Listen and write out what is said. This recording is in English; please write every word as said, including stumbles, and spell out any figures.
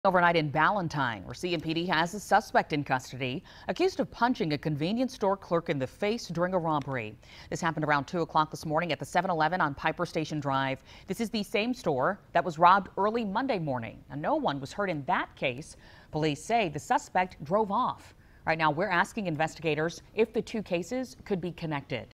Overnight in Ballantyne, where C M P D has a suspect in custody, accused of punching a convenience store clerk in the face during a robbery. This happened around two o'clock this morning at the seven eleven on Piper Station Drive. This is the same store that was robbed early Monday morning. And no one was hurt in that case. Police say the suspect drove off. Right now, we're asking investigators if the two cases could be connected.